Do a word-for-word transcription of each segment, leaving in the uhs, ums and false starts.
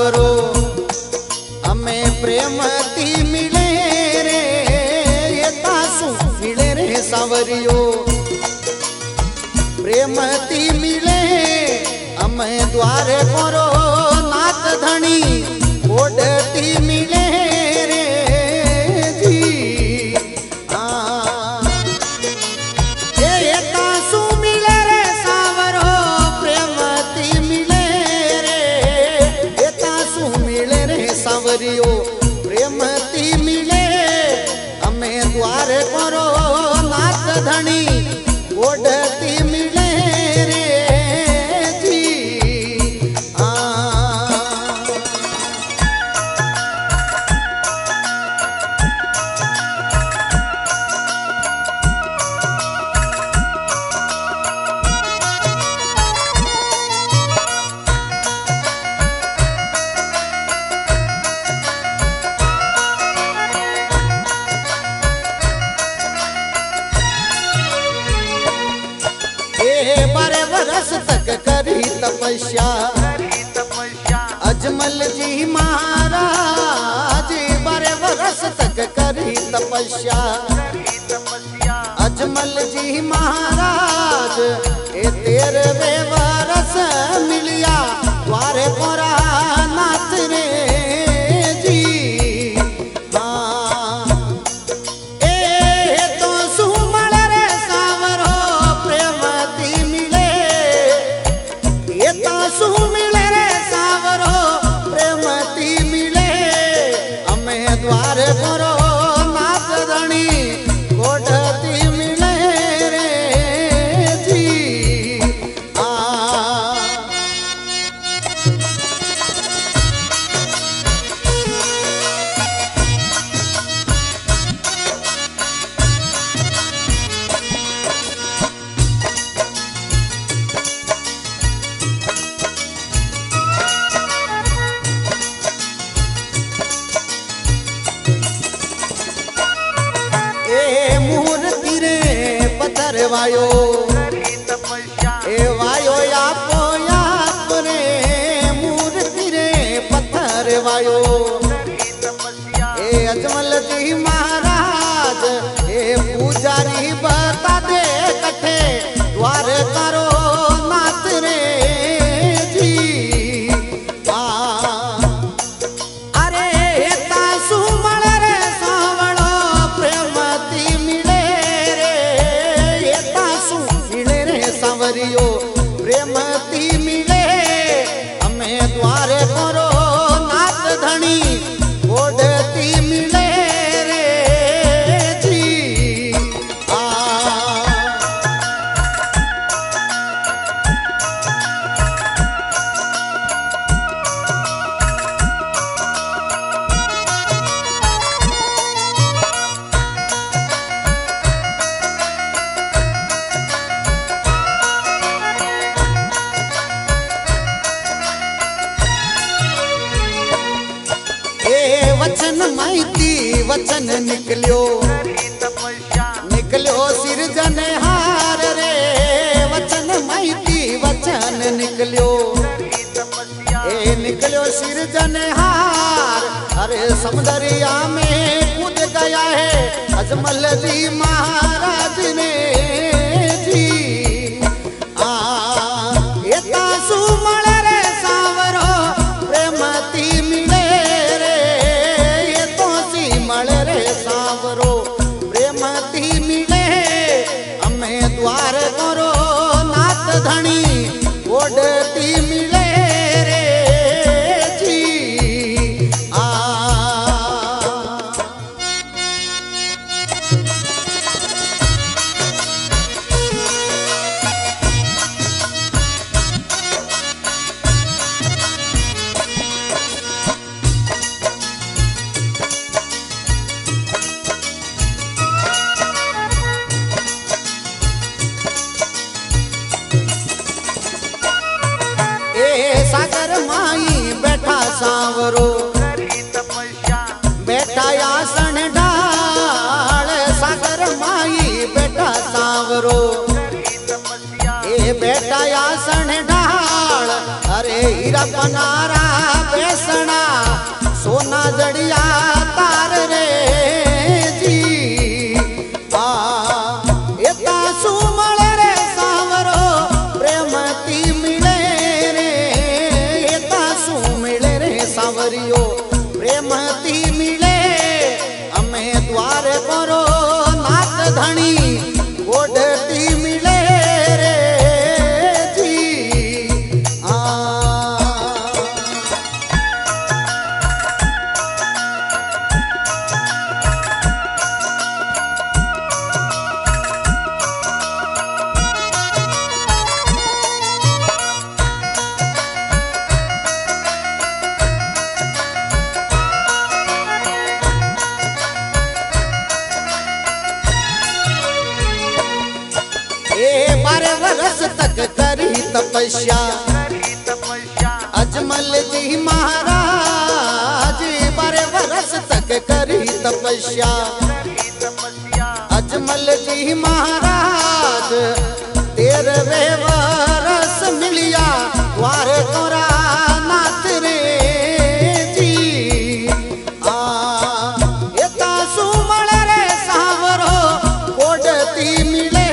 सावरो हमें प्रेम ती मिले रे ये तासु मिले रे सावरियो प्रेम ती मिले हमें द्वारे करो नाथ धनी ओढ़ती मिले रे जी हाँ ये तासु मिले रे सावरो प्रेम ती मिले रे ये तासु मिले रे सावरियो प्रेम ती मिले हमें द्वारे करो नाथ धनी ओढ़ती मिले तक करी तपस्या अजमल जी महाराज बारह वर्ष तक करी तपस्या अजमल जी महाराज ए तेरहवें वर्ष मिलिया द्वारे कोरा नाथ रे जी हाँ ए तो सुमल रे सावरो प्रेमती मिले ये तासु मिले रे सावरो प्रेमती मिले हमें द्वार करो नाथ धनी कोढ़ती मिले रे जी आ वायो ए वायो यापो याप रे मूर्ति रे पत्थर वायो ए अजमल जी महाराज ए पुजारी बता दे कठे द्वार करो नाथ रे जी आ अरे तासु मल रे सावड़ो प्रेमती मिले सावरियो प्रेमती मिले हमें द्वारे करो नाथ धनी ओढ़ती मिले रे जी आ वचन माइती वचन निकलियो निकलियो सिरजनहार रे वचन माइती वचन निकलियो ए निकलियो सिरजनहार अरे समुदरिया में कूद गया है अजमल जी महाराज ने जी आ ये तासु मल रे सावरो प्रेमती मिले सावरो प्रेमती मिले हमें द्वार करो नाथ धनी ओढ़ती मिले रे जी आ सागर माई बैठा सांवरो बैठा आसन डाल सागर माई बैठा सांवरो ए बैठा आसन डाल अरे हीरा पनारा बेसन सोना जड़िया तार रे जी आ एता सुमल रे सांवरो प्रेमती मिले रे एता सुमिले रे सांवरियो प्रेमती मिले अमे द्वार करो नाथ धनी ओढ़ती मिले रे जी आ बारह वर्ष तक करी तपस्या अजमल जी महाराज बारह वर्ष तक करी तपस्या अजमल जी महाराज तेरहवे वर्ष मिलिया द्वार तोरा नाथ रे जी आ एता सुमल रे सांवरो ओढ़ती मिले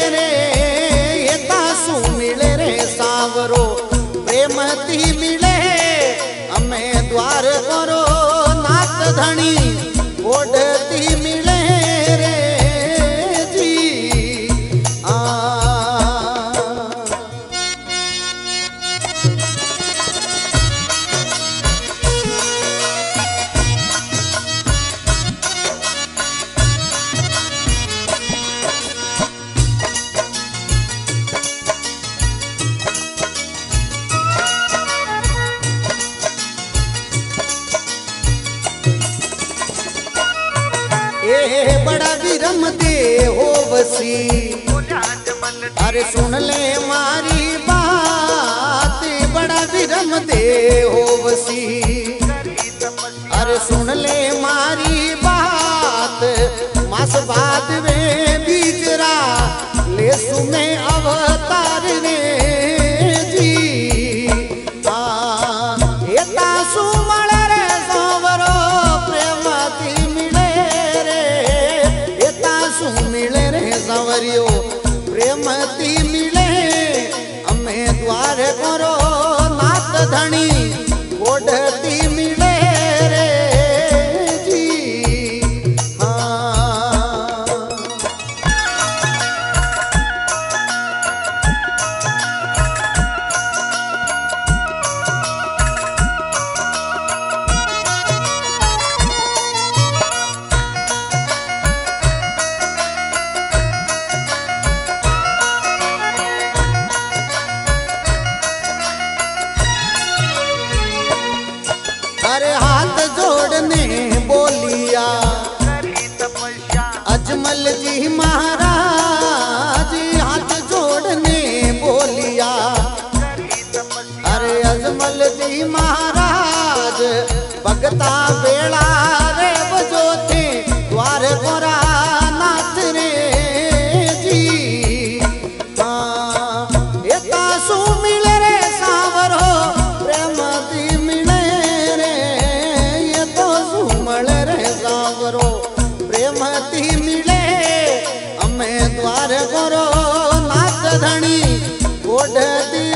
सांवरो प्रेमती मिले अमे द्वार करो नाथ धनी ओढ़ती मिले रे जी आ ए बड़ा विरम दे हो बसी अरे सुन ले मारी बात बड़ा विरम दे हो बसी अरे सुन ले मारी बात मास बाद में बीजरा ले सुमे अवतार रे जी आ एता सुमल रे सांवरो प्रेमती सुमिले रे सांवरियो प्रेमती मिले अमे द्वार करो नाथ धनी ओढ़ती मिले रे जी हाँ अरे हाथ जोड़ने बोलिया अजमल जी महाराज हाथ जोड़ने बोलिया अरे अजमल जी महाराज भगता बेड़ा रे बजो थे द्वार गोरा नाथ रे जी हाँ एता सुमिल रे सांवरो प्रेमती सांवरो प्रेमती मिले अमे द्वार करो नाथ धनी ओढ़ती